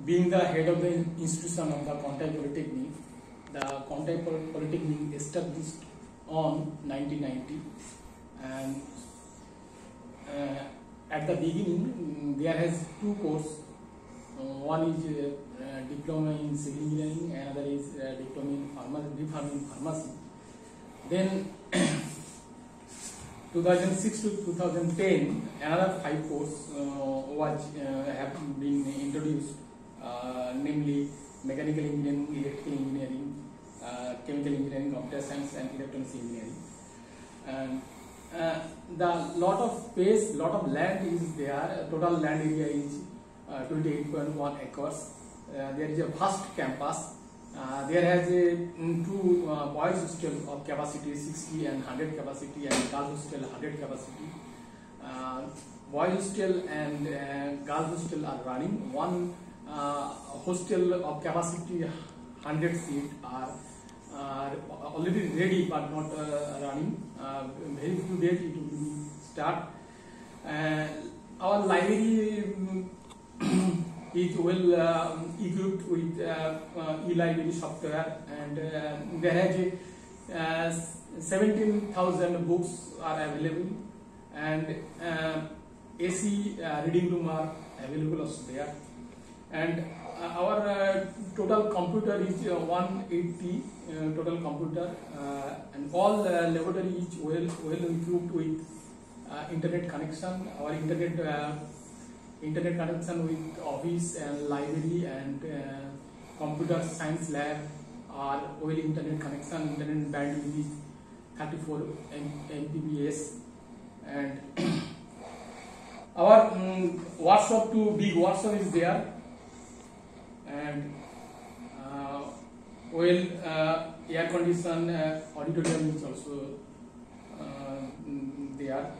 Being the head of the institution of the Kontai Polytechnic, the Kontai Polytechnic established on 1990, and at the beginning there has two courses. One is diploma in civil engineering, another is diploma in pharmacy. Then 2006 to 2010, another 5 courses have been introduced, namely mechanical engineering, electrical engineering, chemical engineering, computer science, and electronics engineering. And the lot of space, lot of land is there. Total land area is 28.1 acres. There is a vast campus. There has two boys hostel of capacity 60 and 100 capacity, and girls hostel 100 capacity. Boys hostel and girls hostel are running. One hostel of capacity 100 seat are already ready but not running. Very few days it will start. Our library is well equipped with e-library software, and there has 17,000 books are available, and AC reading room are available also there. And our total computer is 180 total computer, and all laboratory is well equipped with internet connection. Our internet connection with office and library and computer science lab are well internet connection. Internet bandwidth is 34 Mbps, and our workshop, two big workshop is there, and air conditioned auditorium is also there.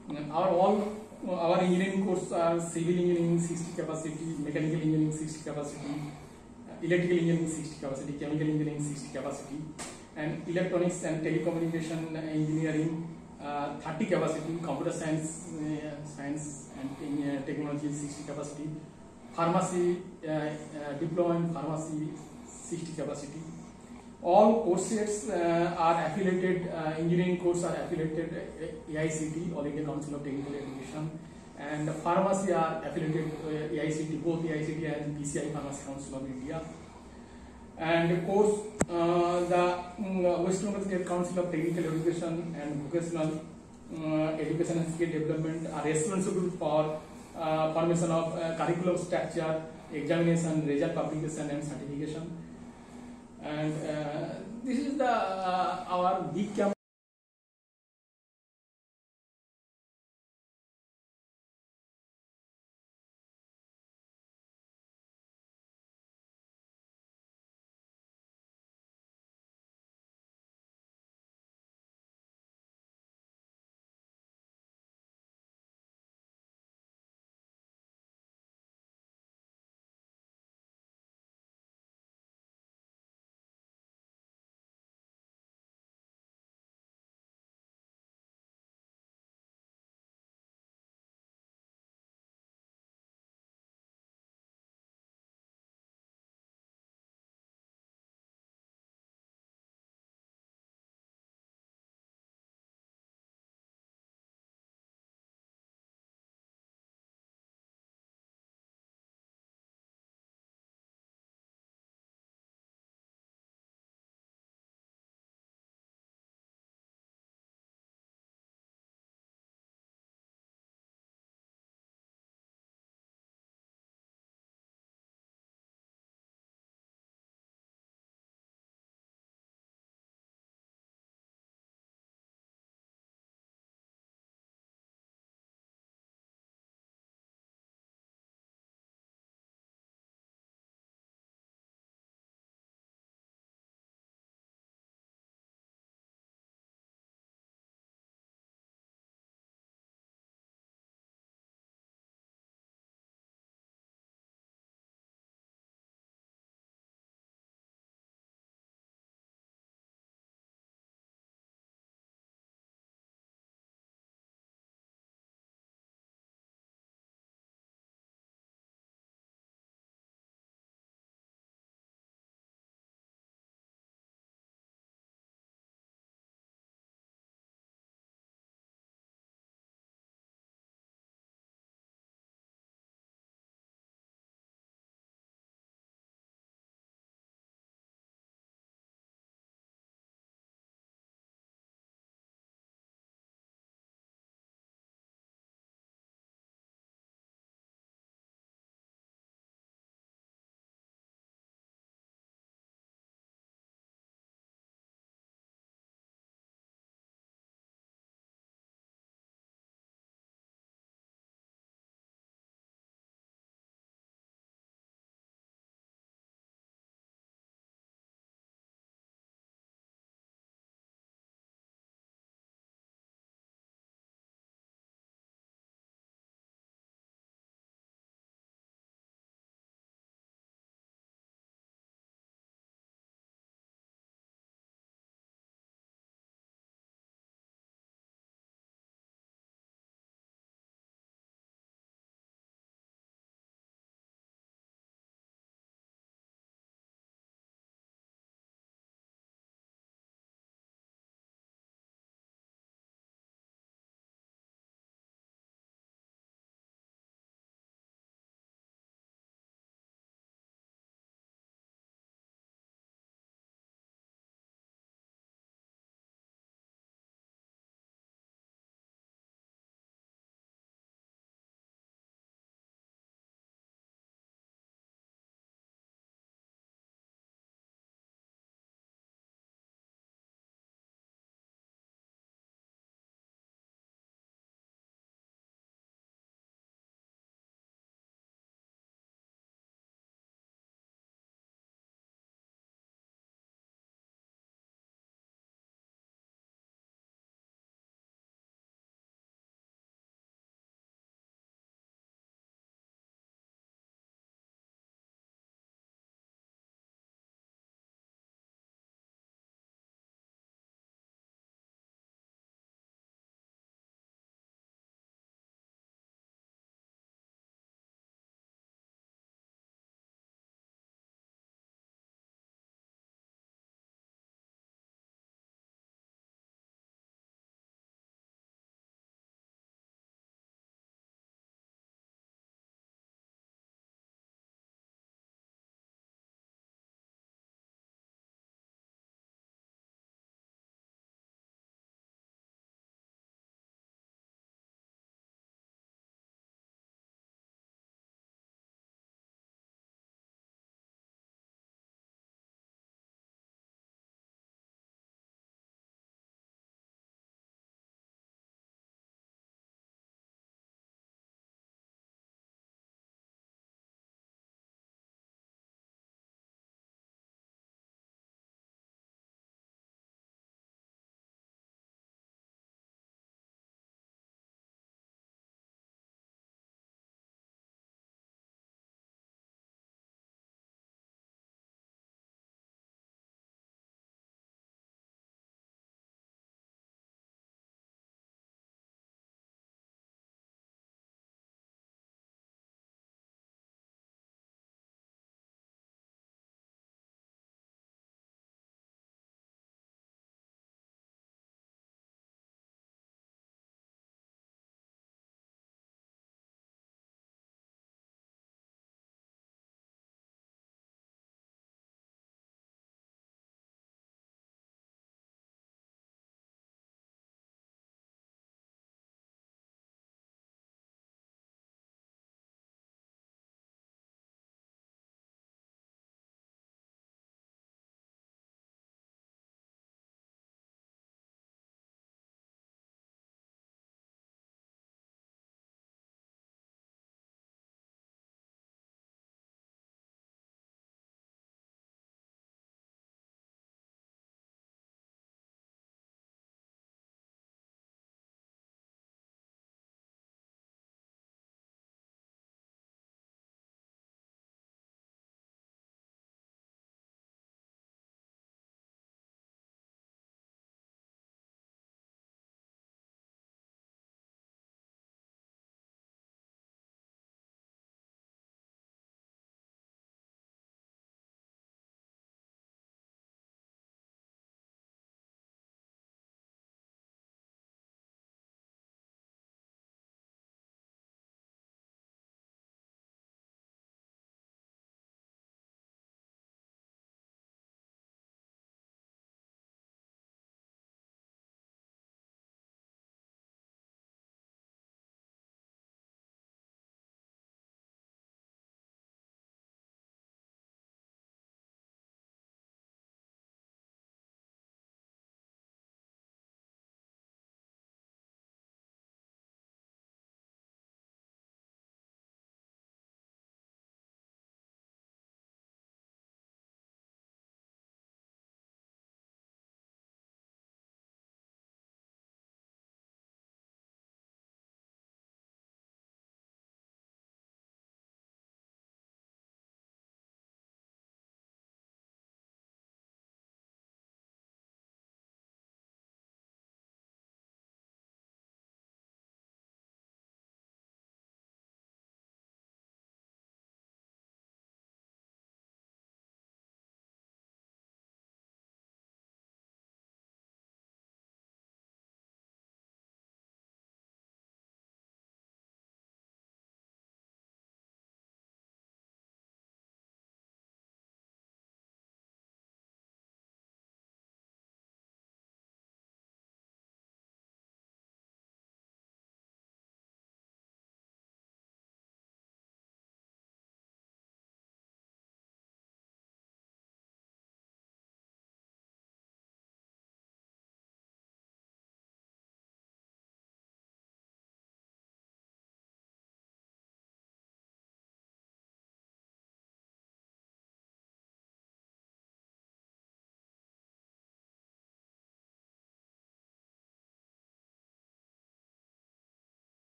Our engineering courses are civil engineering 60 capacity, mechanical engineering 60 capacity, electrical engineering 60 capacity, chemical engineering 60 capacity, and electronics and telecommunication engineering 30 capacity, computer science and technology 60 capacity, pharmacy diploma in pharmacy 60 capacity. All courses are affiliated, engineering courses are affiliated AICT, All India Council of Technical Education, and pharmacy are affiliated AICT, both AICT and PCI, Pharmacy Council of India. And course, the West Bengal State Council of Technical Education and Vocational Education and Skill Development are responsible for formation of curriculum structure, examination, result publication, and certification. And this is the our big campus.